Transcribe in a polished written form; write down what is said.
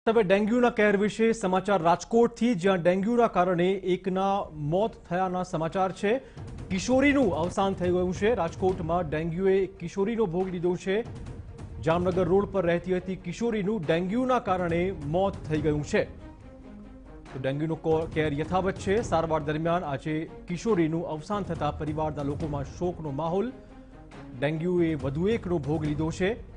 હવે ડેન્ગ્યુના કહેર વિશે સમાચાર રાજકોટથી, જ્યાં ડેન્ગ્યુના કારણે એકના મોત થયાના સમાચાર છે। કિશોરીનું અવસાન થઈ ગયું છે। રાજકોટમાં ડેન્ગ્યુએ કિશોરીનો ભોગ લીધો છે। જામનગર રોડ પર રહેતી હતી કિશોરીનું ડેન્ગ્યુના કારણે મોત થઈ ગયું છે। તો ડેન્ગ્યુનો કહેર યથાવત છે। સારવાર દરમિયાન આજે કિશોરીનું અવસાન થતા પરિવારના લોકોમાં શોકનો માહોલ। ડેન્ગ્યુએ વધુ એકનો ભોગ લીધો છે।